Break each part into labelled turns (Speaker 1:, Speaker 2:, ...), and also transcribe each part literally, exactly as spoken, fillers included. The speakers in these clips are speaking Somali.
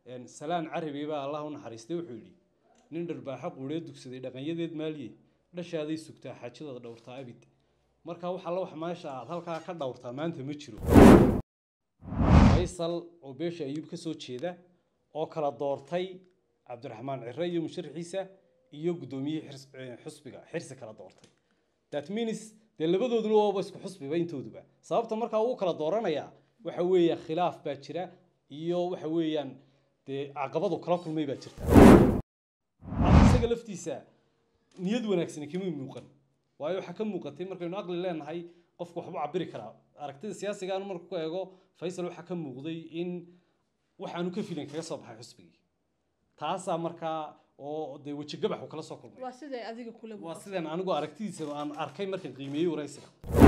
Speaker 1: een salaan carabi baa Allah u naxariistay wuxuu yiri nin dharbaaxa quureed dugsaday dhaqanyadeed maaliye dhashaaday sugtaa xaajada dhowrtaa abid marka waxa la wax meesha aad halka ka dhowrtaa maanta ma jiro Faisal oo beesha ayub ka soo jeeda oo kala doortay Cabdiraxmaan Cirre iyo musharaxiisa iyo gudoomiyaha xisbiga xirsi kala doortay that means de labadooduna waa isku xisbiba intooduba sababta marka uu kala dooranaya waxa weeye khilaaf baa jira iyo waxa weeyaan de caqabado kala kulmay baa jirta isaga laftiisa niyad wanaagsan kama muuqan waayo waxa ka muuqatay markaynu aqli leenahay qofku waxba cabiri kara aragtida siyaasiga aanu markuu ku eego Faisal waxa ka muuqday in waxaanu ka filan kaga soo baxay xisbigi taasa marka oo de waji gabax kala soo kulmay
Speaker 2: waa sida adiga kula
Speaker 1: waa sidaan anigu aragtidiisa aan arkay markan qiimeeyay waraysiga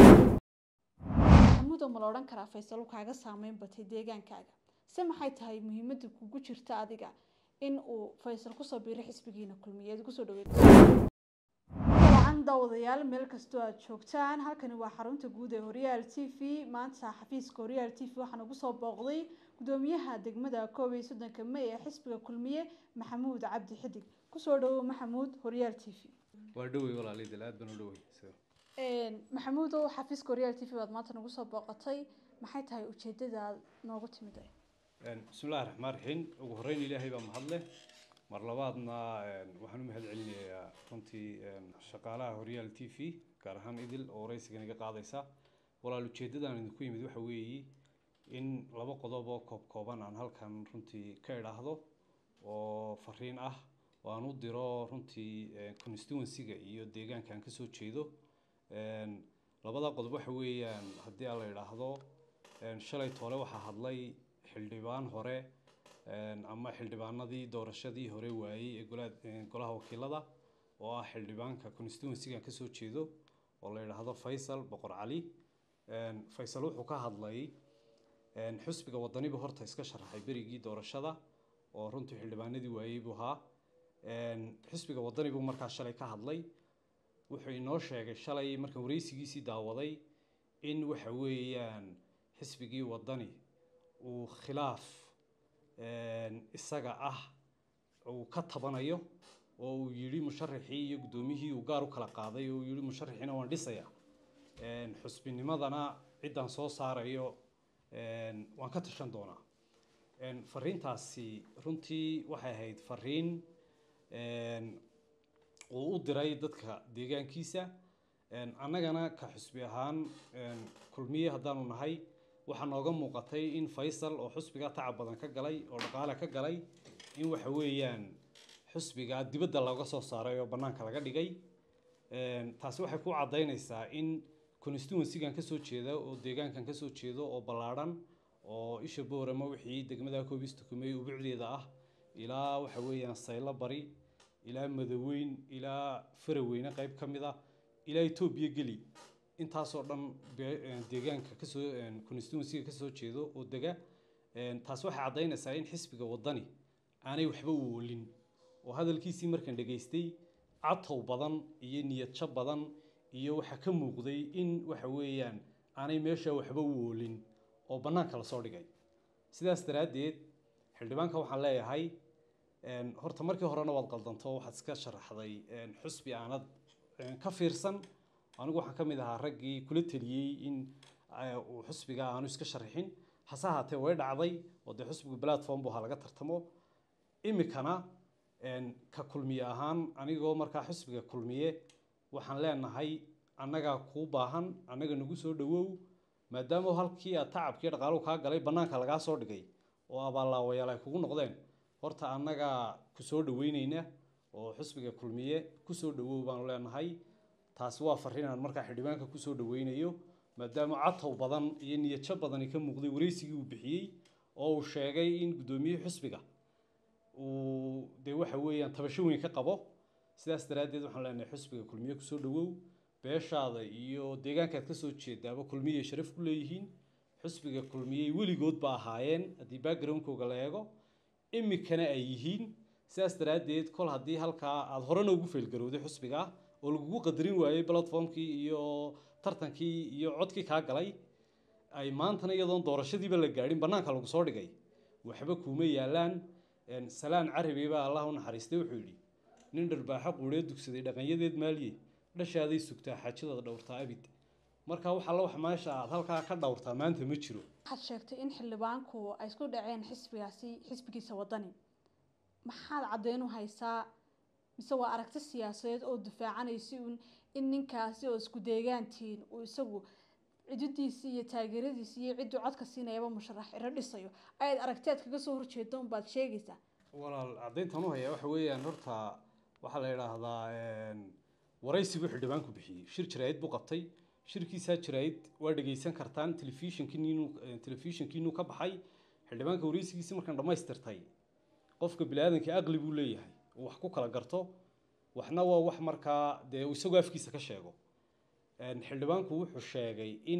Speaker 2: amudo ma la oran karaa Faisal uu kaaga saameyn batay deegaankaaga se maxay tahay muhiimadda kugu jirta adiga in uu Faisal ku soo biiray xisbigiina kulmiyeed ku soo dhaweeyay dawadayaal meel kastoo aad joogtaan halkani waa xarunta guud ee Horyaal T V maanta xafiiska Horyaal T V waxaan ugu soo booqday gudoomiyaha degmada koob iyo soddon May ee xisbiga kulmiye Maxamuud Cabdi Xidig ku soo dhawo Maxamuud Horyaal T V
Speaker 1: waa dhawey walaalay aad baan u dhawey
Speaker 2: een Maxamuud oo xafiiska Horyaal T V waad maanta ugu soo booqatay maxay tahay ujeedada noogu timid
Speaker 1: een bismillaahir rahmaanir rahiim ugu horeyn Ilaahay baa mahadle mar labaadna waxaan u mahad celinayaa runtii shaqaalaha Horyaal T V gaar ahaan idil oo waraysiga naga qaadaysa walaal ujeedadan idinku yimid waxa weeye in laba qodob oo koob kooban aan halkan runtii ka iraahdo oo fariin ah oo aan u diro runtii constituency-ga iyo deegaankan ka soo jeedo een labada qodob waxa weeyaan hadii aan la iraahdo een shalay toole waxa hadlay xildhibaan hore ama xildhibaanadii doorashadii hore waayay ee golaha wakiilada oo ah xildhibaanka constituency-ga ka soo jeedo oo la yiraahdo Faisal Boqor Cali een Faisal wuxuu ka hadlay een xisbiga wadaniga horta iska sharaxay berigii doorashada oo runtii xildhibaanadii waayay buu ahaa een xisbiga wadaniga markaa shalay ka hadlay wuxuu inoo sheegay shalay markan waraysigiisii daawaday in waxa weeyaan xisbigii wadani uu khilaaf isaga ah oo ka tabanayo oo uu yiri musharaxii iyo gudoomiyihii uu gaar u kala qaaday oo yiri musharaxiina waan dhisaya een xusbinimadana ciidan soo saarayo een waan ka tashan doonaa een fariintaasi runtii waxay ahayd fariin een oo u diray dadka deegaankiisa een annagana ka xusbi ahaan een kulmiye haddaanu nahay waxaan nooga muuqatay in Faisal oo xusbiga tacab badan ka galay oo dhaqaale ka galay in waxa weeyaan xusbiga dibadda laga soo saaray oo banaanka laga dhigay een taasi waxay ku cadeynaysaa in constituency-gan ka soo jeeda oo deegaankan ka soo jeedo oo balaaran oo isha boorama wixii degmada koob iyo soddon May u bicdeeda ah ilaa waxa weeyaan sayla bari ilaa madaweyn ilaa faraweyna qayb kamida ilaa Itoobiya gali intaas oo dhan deegaanka ka soo constituency-ga ka soo jeedo oo dega een taas waxay cadeynaysaa in xisbiga wadani aanay waxba u wolin oo hadalkiisii markan dhageystay catow badan iyo niyad jab badan iyo waxa ka muuqday in waxa weeyaan aanay meesha waxba u wolin oo banaanka la soo dhigay sidaas daraadeed xildhibaanka waxaan leeyahay een horta markii horena waad qaldanto waxaad iska sharaxday een xisbi aanad ka fiirsan anigu waxaan kamid ahaa raggii kula taliyay in uu xisbiga aanu iska sharaxin hasahaatee way dhacday oo de xisbiga platform buu laga tartamo imikana een ka kulmiye ahaan anigoo markaa xisbiga kulmiye waxaan leenahay annaga ku baahan annaga nagu soo dhawow maadaama halkii aad tacabkii dhaqaaluhu ka galay banaanka laga soo dhigay oo abaalaawayaal ay kugu noqdeen horta annaga ku soo dhaweynayna oo xisbiga kulmiye ku soo dhawow baan leenahay taas waa fariinaan markaa xildhibaanka ku soo dhaweynayo maadaama catow badan iyo niyad jab badan ka muuqday waraysigii uu bixiyay oo uu sheegay in gudoomiyaha xisbiga uu de waxa weeyaan tabasho weyn ka qabo sidaas daraadeed waxaan leenahay xisbiga kulmiye ku soo dhawow beeshaada iyo deegaanka ka soo jeedaaba kulmiye sharaf ku leeyihiin xisbiga kulmiye weligood ba ahaayeen hadii background-kooga la eego imikana ay yihiin sidaas daraadeed kol hadii halka aad horena ugu feelgarowday xisbiga oo lagu qadarin waayay platform-kii iyo tartankii iyo codkii ka galay ay maantana iyadoon doorashadiiba la gaarin banaanka lagu soo dhigay waxba kuma yaalaan salaan carabi baa allah u naxariistay wuxuu yidhi nin dharbaaxa quudhee dugsaday dhaqanyadeed maaliye dhashaaday sugtaa xaajadada dhowrtaa abid marka waxa la wax meesha aad halkaa ka dhowrtaa maanta ma jiro.
Speaker 2: waxaad sheegtay in xildhibaanku ay isku dhaceen xisbigaasi xisbigiisa wadani maxaad caddeyn u haysaa mise waa aragti siyaasadeed oo difaacanaysa in ninkaasi oo isku deegaantiin uu isagu cididiisa iyo taageeradiisa iyo ciduu codka siinayaba musharax ira dhisayo ayaad aragteed kaga soo horjeedo un baad sheegaysaa?
Speaker 1: walaal caddeyntan u hayaa waxa weeyaan horta waxaa la yidhaahdaa waraysigu xildhibaanku bixiyey shir jaraa'id buu qabtay shirkiisaa jaraa'id waa dhegeysan kartaan telefishinkiinu telefishinkiinu ka baxay xildhibaanka waraysigiisa markaan dhammaystirtay qofka bini'aadanka aqli buu leeyahay oo wax ku kala garto waxna waa wax markaa dee isagoo afkiisa ka sheego. xildhibaanku wuxuu sheegay in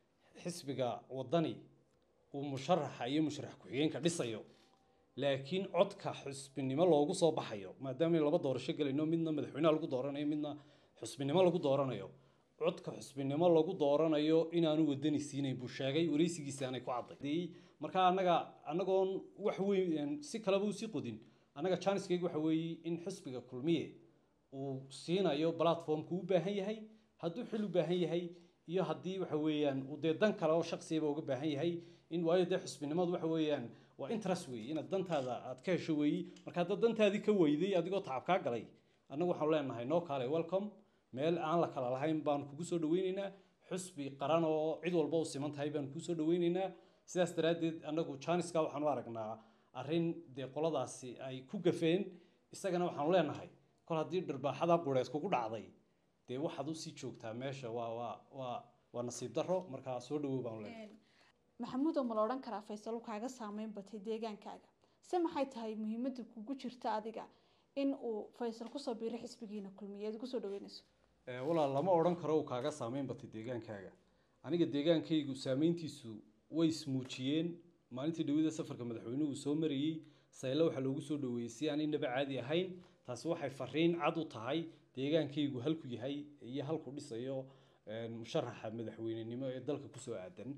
Speaker 1: xisbiga wadani uu musharaxa iyo musharax ku-xigeenka dhisayo laakiin codka xusbinimo loogu soo baxayo maadaama laba doorasho galayno midna madaxweynaha lagu dooranayo midna xusbinimo lagu dooranayo codka xusbinimo lagu dooranayo inaanu wadani siinayn buu sheegay waraysigiisa aanay ku cadday. marka anaga anagoon wax weyn si kaleba u sii qodin anaga chanskeyga waxa weeye in xisbiga kulmiye uu siinayo platformku u baahan yahay hadduu xil u baahan yahay iyo haddii waxa weeyaan uu dee dan kale oo shakhsiba uga baahan yahay in waayo dee xusbinimadu waxa weeyaan waa interest weeye inaad dantaada aad ka hesho weeye marka haddaad dantaadii ka weyday adigoo tacab kaa galay annagu waxaanu leenahay noo kaale welcome meel aan la kala lahayn baanu kugu soo dhaweynaynaa xusbi qaran oo cid walba u siman tahay baanu kuu soo dhaweynaynaa sidaas daraaddeed annagu janiska waxaanu aragnaa arrin dee qoladaasi ay ku gafeen isagana waxaanu leenahay kol haddii dharbaaxada qureed kugu dhacday dee waxaad usii joogtaa meesha waa waa waa waa nasiib darro markaa soo dhawow baanu leenahay.
Speaker 2: maxamuud oo ma la odhan karaa faysal kaaga saameyn batay deegaankaaga se maxay tahay muhiimadda kugu jirta adiga in uu faysal kusoo biiray xisbigiina kulmiyeed kusoo dhaweynayso?
Speaker 1: walaal lama odhan karo uu kaaga saameyn batay deegaankaaga aniga deegaankaygu saameyntiisu way ismuujiyeen maalintii dhawida safarka madaxweynuhu soo marayey saylo waxaa loogu soo dhaweeyey si aan inaba caadi ahayn taasi waxay fariin cad u tahay deegaankaygu halku yahay iyo halku dhisayo musharaxa madaxweynenimo ee dalka kusoo aadan.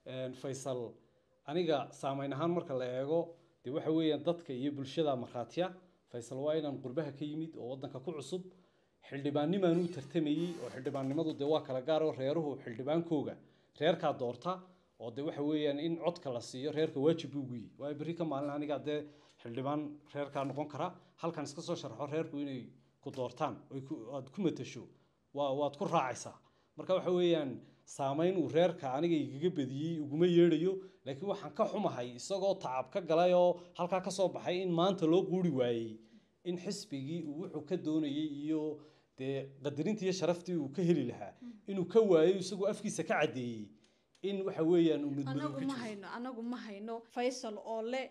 Speaker 1: faysal aniga saameyn ahaan marka la eego dee waxa weeyaan dadka iyo bulshada markhaatiya faysal waa inaan qurbaha ka yimid oo waddanka ku cusub xildhibaannimaan u tartamayey oo xildhibaannimadu dee waa kala gaar oo reeruhu xildhibaankooga reerkaa doorta oo dee waxa weeyaan in codka la siiyo reerka waajib buu guyi waayo berri ka maalin aniga dee xildhibaan reerkaa noqon kara halkan iska soo sharxo reerku inay ku doortaan aad ku matasho waa waad ku raacaysaa marka waxa weeyaan saameyn uu reerka aniga igaga badiyey uguma yeedhayo laakiin waxaan ka xumahay isagoo tacab ka galay oo halkaa ka soo baxay in maanta loo quuri waayey in xisbigii uu wuxuu ka doonayey iyo dee qadarintii iyo sharaftii uu ka heli lahaa inuu ka waayo isagoo afkiisa ka caddeeyey in waxa weeyaan uu
Speaker 2: anagu ma hayno anagu ma hayno faysal oo le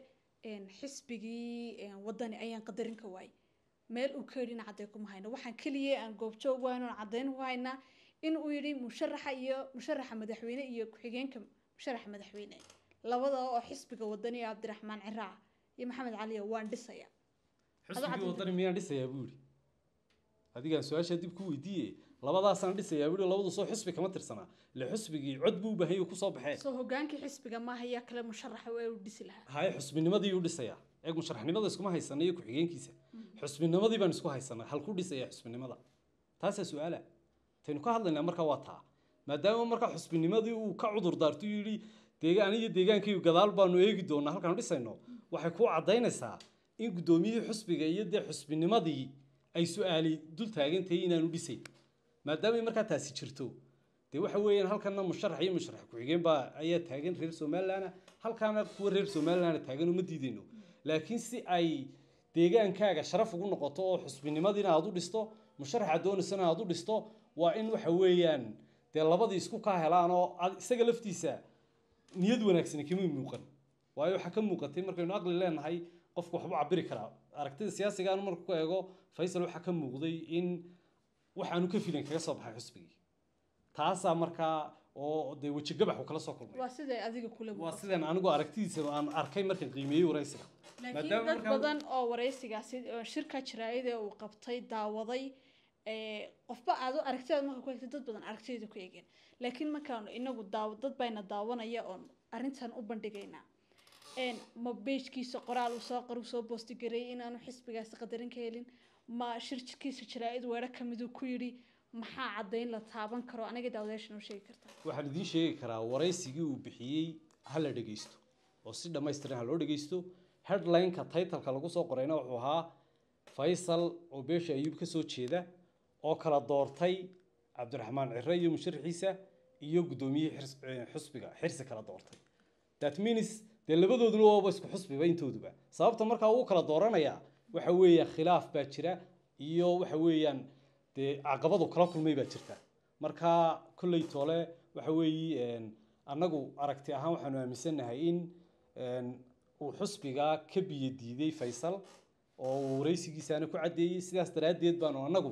Speaker 2: xisbigii wadani ayaan qadarin ka waayey meel uu ka yidhina cadday kuma hayno waxaan keliya aan goobjoog wayno aan caddayn u haynaa in uu yidhi musharaxa iyo musharaxa madaxweyne iyo ku-xigeenka musharaxa madaxweyne labada oo xisbiga wadani cabdiraxmaan ciraa iyo maxamed cali waan dhisaya
Speaker 1: xisbiga wadani miyaan dhisayaa buu yidhi adigaan su-aasha dib ku weydiiyey labadaasaan dhisayaa buu yidhi labadu soo xisbi kama tirsanaa ile xisbigii cod buu u baahan yahay kusoo baxee
Speaker 2: soo hogaankii xisbiga maaha yaa kale musharaxa waa uu dhisi lahaa
Speaker 1: haye xusbinimadii uu dhisayaa eeg musharaxnimada iskuma haysana iyo ku-xigeenkiisa xusbinimadii baan isku haysanaa halkuu dhisayaa xusbinimada taasaa su-aala taynu ka hadlaynaa markaa waa taa maadaama markaa xusbinimadii uu ka cudur daarto yidhi deegaan iyo deegaankaygu gadaal baanu eegi doonaa halkaanu dhisayno waxay ku caddaynaysaa in guddoomiyihii xusbiga iyo dee xusbinimadii ay su-aali dul taagan tahay inaanu dhisayn maadaamay markaa taasi jirto dee waxa weeyaan halkana musharax iyo musharax ku-xigeen baa ayaa taagan reer somalilandna halkaana kuwa reer somalilandna taagan uma diidayno laakiin si ay deegaankaaga sharaf ugu noqoto oo xusbinimadiina aad u dhisto musharaxa doonaysana aad u dhisto waa in waxa weeyaan dee labadii isku kaa helaan oo isaga laftiisa niyad wanaagsan kama muuqan waayo waxa ka muuqatay markaynu aqli leenahay qofku waxba cabiri karaa aragtida siyaasiga aan marka ku eego faysal waxa ka muuqday in waxaanu ka filan kaga soo baxay xisbigii taasaa markaa oo dee weji gabax uu kala soo kulmay
Speaker 2: waa siday adiga kula
Speaker 1: waa sidaan anigu aragtidiisa aan arkay markaan qiimeeyey waraysiga
Speaker 2: laakiin dad badan oo waraysigaasi shirka jaraa'ida uu qabtay daawaday qofba aad u aragtida marka ku eegtay dad badan aragtida ku eegeen laakiin markaan inagu daaw dad bayna daawanaya oo arrintan u bandhigaynaa een ma beejkiisa qoraal uu soo qoru soo boosti garay in aanu xisbigaasi qadarin ka helin ma shirkiisa jaraa'id weerar kamid uu ku yiri maxaa cadayn la taaban karo aniga dawladda noo sheegi kartaa
Speaker 1: waxaan idin sheegi karaa waraysigii uu bixiyay hal la dhageysto oo si dhammaystiran loo dhageysto headline-ka title-ka lagu soo qorayna wuxuu ahaa Faysal oo beesha Ayuub ka soo jeeda oo kala doortay Cabdiraxmaan Cirre iyo musharaxiisa iyo gudoomiyihii xisbiga xirsi kala doortay that means de labadooduna waa isku xisbiba intooduba sababta markaa uu kala dooranaya waxa weeye khilaaf baa jira iyo waxa weeyaan de caqabado kala kulmay baa jirta marka kullay toole waxa weeye anagu aragti ahaan waxaanu aaminsanahay in uu xisbiga ka biyo diiday Faysal oo waraysigiisana ku cadeeyay sidaas daraadeed baanu anagu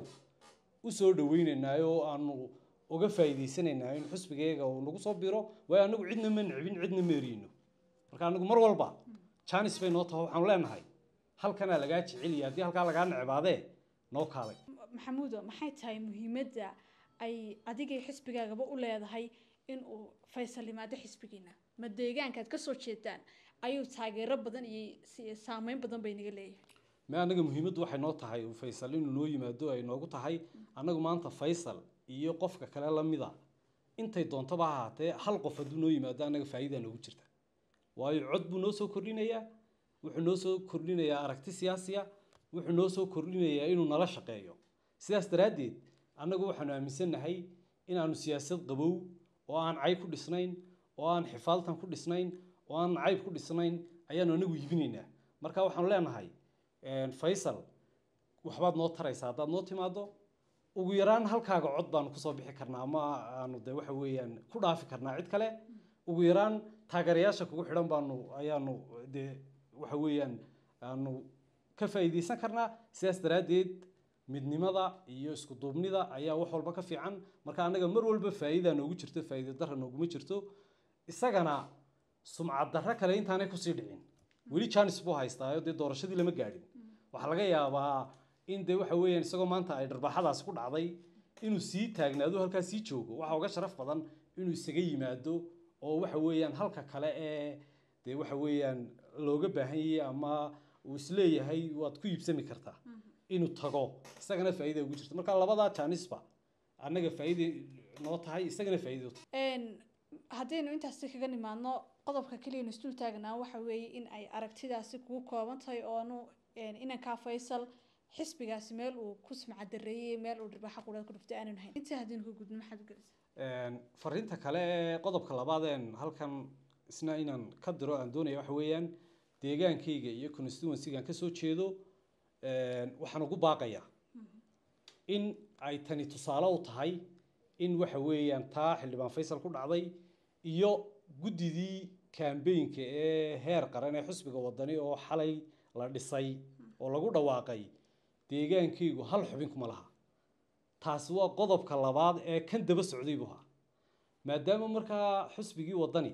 Speaker 1: u soo dhaweynaynaa oo aanu uga faa'iideysanaynaa in xisbigeega uu nagu soo biro way anagu cidna ma nicbin cidna ma eriyno marka anagu mar walba chance bay noo tahay waxaan leenahay halkana laga jeceliyaa hadii halka laga nicbaadee noo kaalay
Speaker 2: maxamuud maxay tahay muhiimadda ay adiga xisbigaagaba u leedahay in uu Faysal yimaado xisbigiina ma deegaankaad ka soo jeedaan ayuu taageero badan iyo saameyn badan bay naga leeyahay
Speaker 1: ma anaga muhiimaddu waxay noo tahay uu Faysal inuu noo yimaado ay noogu tahay anagu maanta Faysal iyo qofka kale la mida intay doontaba ahaatee hal qof haduu noo yimaado anaga faa'iido noogu jirta waayo cod buu noo soo kordhinayaa wuxuu noo soo kordhinayaa aragti siyaasiya wuxuu noo soo kordhinayaa inuu nala shaqeeyo sidaas daraadeed anagu waxaanu aaminsanahay inaanu siyaasad qabow oo aan cayb ku dhisnayn oo aan xifaaltan ku dhisnayn oo aan cayb ku dhisnayn ayaanu anagu iibinaynaa marka waxaanu leenahay een Faysal waxbaad noo taraysaa hadaad noo timaado ugu yaraan halkaaga cod baanu ku soo bixi karnaa ama aanu de waxa weeyaan ku dhaafi karnaa cid kale ugu yaraan taageerayaasha kugu xidhan baanu ayaanu de waxa weeyaan aanu ka faa'iideysan karnaa sidaas daraadeed midnimada iyo isku duubnida ayaa wax walba ka fiican marka anaga mar walba faa'iido noogu jirto faa'iido darro noogu jirto isagana sumcad darro kale intaanay ku sii dhicin weli chance buu haystaa oo doorashadii lama gaadhin waxa laga yaabaa in de waxa weeyaan isagoo maanta ay darbaxadaas ku dhacday inuu sii taagnaado halka sii joogo waxa uga sharaf badan inuu isaga yimaado oo waxa weeyaan halka kale ee de waxa weeyaan looga baahan yahay ama uu isleeyahay waad ku iibsami kartaa inuu tago isagana faa'iido ugu jirto marka labada chance-ba anaga faa'iido noo tahay isagana faa'iido
Speaker 2: een hadaynu intaas kaga nimaadno qodobka kaliya in istuu taagnaa waxa weeye in ay aragtidaasi kugu kooban tahay oo aanu inaan ka Faysal xisbigaasi meel uu ku sumcad dareeyay meel uu dirbaxa qura ku dhuftay aanan hayn inta hadin ku gudbin maxaad galaysaa
Speaker 1: een fariinta kale qodobka labaadeen halkan isna inaan ka diro aan doonayo waxa weeyaan deegaankayga iyo constituency-gan ka soo jeedo een waxaan ugu baaqayaa in ay tani tusaale u tahay in waxa weeyaan taa xildhibaan Faysal ku dhacday iyo gudidii campaign-ka ee heer qaran ee xisbiga wadani oo xalay la dhisay oo lagu dhawaaqay deegaankaygu hal xubin kuma laha taasi waa qodobka labaad ee kan daba socday buha maadaama markaa xisbigii wadani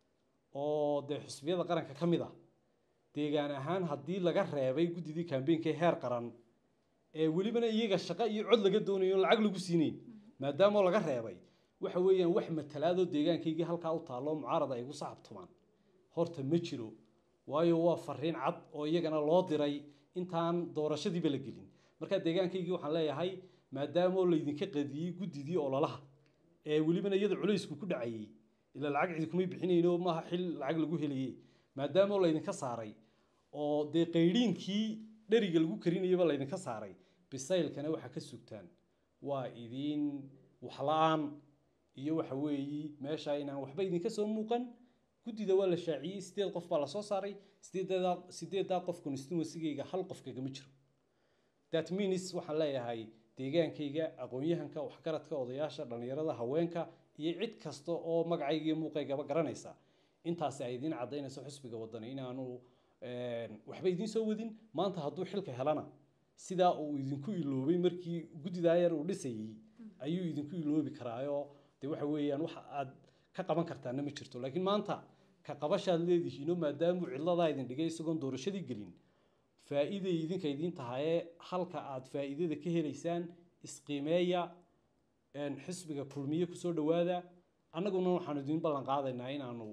Speaker 1: oo de xisbiyada qaranka ka mid ah deegaan ahaan haddii laga reebay gudidii campaign-ka heer qaran ee welibana iyaga shaqo iyo cod laga doonayo lacag lagu siinayn maadaama laga reebay waxa weeyaan wax matalaado deegaankaygii halkaa u taalo mucaarada ay ugu saxabtumaan horta ma jiro waayo waa fariin cad oo iyagana loo diray intaan doorashadiiba la gelin marka deegaankaygii waxaan leeyahay maadaama la idinka qadiyay gudidii ololaha ee welibana iyada culaysku ku dhacayay ila lacag cid kuma bixinayno ma xil lacag lagu heliyay maadaama la idinka saaray oo de qayliinkii dhariga lagu karinayaba la idinka saaray bisaylkana waxa ka sugtaan waa idin waxlaan iyo waxa weeyi meesha inaan waxba idinka soo muuqan gudida waa la shaaciyay sideed qof baa la soo saaray sideedda sideedda qof constituency-gayga hal qof kaga ma jiro that means waxaan leeyahay deegaankayga aqoon-yahanka waxgaradka odayaasha dhalinyarada haweenka iyo cid kasta oo magacayga iyo muuqaygaba garanaysa intaas ay idin cadeynayso xisbiga wadani inaanu een waxba idin soo wadin maanta hadduu xilka helana sida uu idinku iloobay markii gudida yar uu dhisayay ayuu idinku iloobi karaayo de waxa weeyaan wax aad ka qaban kartaana ma jirto laakiin maanta ka qabashaad leedihiin maadaama cidlada idin dhigay isagoon doorashadii gelin faa'iido idinka idin tahay halka aad faa'iidada ka helaysaan isqiimeeya een xisbiga kulmiye ku soo dhawaada annaguna waxaan idin ballan qaadaynaa inaanu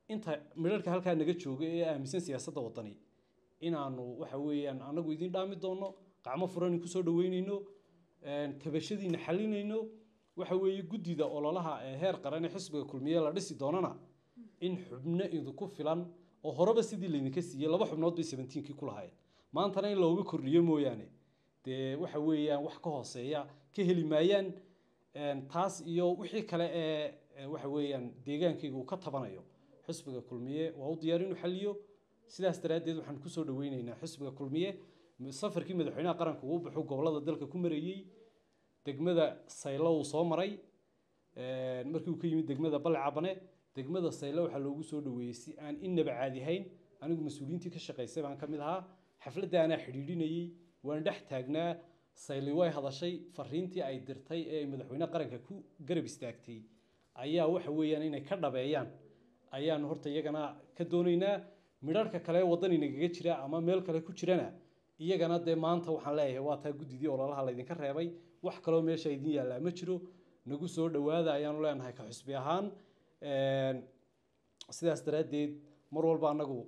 Speaker 1: inta midharka halkaa naga jooga ee aaminsan siyaasadda wadani inaanu waxa weeyaan anagu idin dhaami doono gacmo furan ku soo dhaweynayno tabashadiina xalinayno waxa weeye guddida ololaha ee heer qaran ee xisbiga kulmiye la dhisi doonana in xubno idinku filan oo horeba sidii laydinka siiyey laba xubnood bay seventeen-kii ku lahaayeen maantana in looga kordhiyo mooyaane dee waxa weeyaan wax ka hooseeya ka heli maayaan taas iyo wixii kale ee waxa weeyaan deegaankayga uu ka tabanayo xisbiga kulmiye waa u diyaar inuu xaliyo sidaas daraaddeed waxaan ku soo dhaweynaynaa xisbiga kulmiye safarkii madaxweynaha qaranka uu baxo gobolada dalka ku marayay degmada saylo uu soo maray markii uu ka yimid degmada balcabane degmada saylo waxaa loogu soo dhaweeyey si aan innaba caadi ahayn anigu mas-uuliyiintii ka shaqaysay baan ka mid ahaa xafladda anaa xidhiidhinayey waan dhex taagnaa sayli way hadashay fariintii ay dirtay ee madaxweynaha qaranka ku garab istaagtay ayaa waxa weeyaan inay ka dhabeeyaan ayaan horta iyagana ka doonaynaa midharka kale waddan inagaga jira ama meel kale ku jirana iyagana dee maanta waxaan leeyahay waa taa guddidii ololaha laydinka reebay wax kaloo meesha idin yaallaa ma jiro nagu soo dhawaada ayaanu leenahay ka xusbi ahaan sidaas daraaddeed mar walba annagu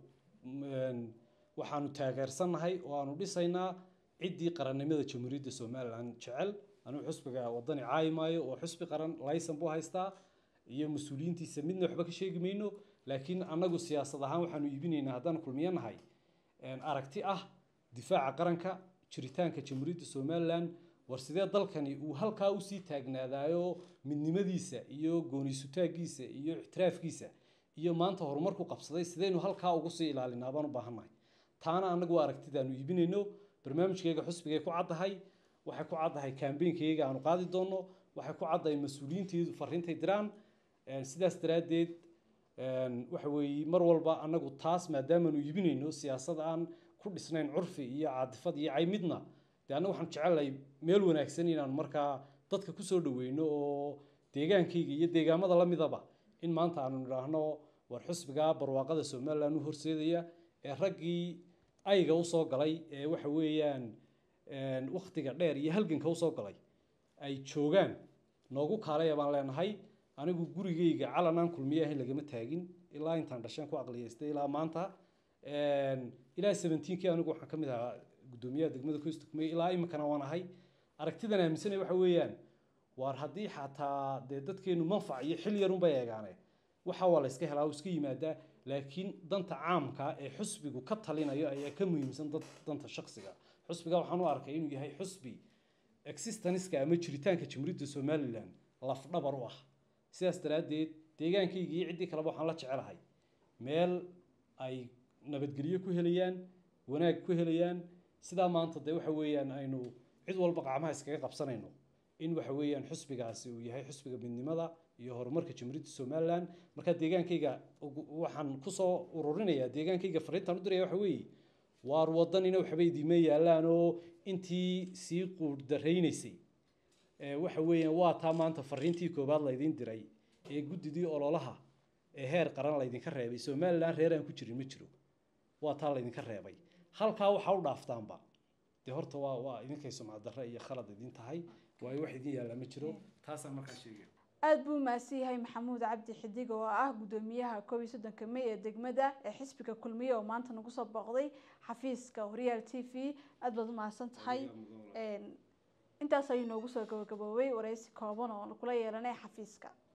Speaker 1: waxaanu taageersannahay oo aanu dhisaynaa ciddii qarannimada jamhuuriyadda somalilan jecel anuu xusbiga waddani caayi maayo oo xusbi qaran laysan buu haystaa iyo mas-uuliyiintiisa midna waxba ka sheegi mayno laakiin annagu siyaasad ahaan waxaanu iibinaynaa haddaan kulmiyo nahay aragti ah difaaca qaranka jiritaanka jamhuuriyadda somalilan war sidee dalkani uu halkaa usii taagnaadaayo midnimadiisa iyo gooniisutaagiisa iyo ixtiraafkiisa iyo maanta horumarku qabsaday sidaynu halkaa ugu sii ilaalinaa baan u baahannahay taana annagu aragtidaanu iibinayno barnaamijkayga xusbigay ku caddahay waxay ku caddahay kaambeynkayga aanu qaadi doonno waxay ku caddahay mas-uuliyiinteedu fariintay diraan sidaas daraaddeed waxa weeye mar walba annagu taas maadaamaanu iibinayno siyaasad aan ku dhisnayn curfi iyo caadifad iyo caymidna dee annagu waxaan jecelahay meel wanaagsan inaanu markaa dadka ku soo dhaweyno oo deegaankayga iyo deegaamada la midaba in maanta aanu nidhaahno war xusbiga barwaaqada somalilan u horseedaya ee raggii ayga usoo galay ee waxa weeyaan wakhtiga dheer iyo halganka usoo galay ay joogaan noogu kaalaya baan leenahay anigu gurigayga calan aan kulmiye ahayn lagama taagin ilaa intaan dhashaan ku aqliyaystay ilaa maanta ilaa seventeen-kii anigu waxaan ka mid ahaa guddoomiyaha degmada koystukmey ilaa iminkana waan ahay aragtidan aaminsanay waxa weeyaan waar haddii xataa dee dadkeenu manfac iyo xil yarunbay eegaane waxa waa la iska helaa oo iska yimaadaa laakiin danta caamka ee xusbigu ka talinayo ayaa ka muhiimsan danta shakhsiga xusbiga waxaan u arkay inuu yahay xusbi existence-ka ama jiritaanka jamhuuriyadda somalilan lafdhabar u ah sidaas daraaddeed deegaankayga iyo ciddii kaleba waxaan la jecelahay meel ay nabadgelyo ku helayaan wanaag ku helayaan sidaa maanta dee waxa weeyaan aynu cid walba gacmaha iskaga qabsanayno in waxa weeyaan xusbigaasi uu yahay xusbiga midnimada iyo horumarka jamhuuriyadda somalilan marka deegaankayga waxaan kusoo ururinayaa deegaankayga fariintaan u diraya waxa weeye waar waddanina waxba idiima yaallaan oo intii sii quuddaraynaysay waxa weeyaan waa taa maanta fariintii koowaad laydin diray ee guddidii ololaha ee heer qaran laydinka reebay somalilan reer aan ku jirin ma jiro waa taa laydinka reebay halkaa waxaa u dhaaftaanba dee horta waa waa idinkay sumcad darre iyo khalad idin tahay waayo wax idin yaallaa ma jiro taasaan markaa sheegaya
Speaker 2: aada buu mahadsan yahay maxamuud cabdi xidig oo ah guddoomiyaha koob iyo soddonka may ee degmada ee xisbiga kulmiye oo maanta nagu soo booqday xafiiska horyaal t v aada baad u mahadsan tahay intaas ayuu noogu soo gabagaboobay waraysi kooban oo kula yeelanay xafiiska.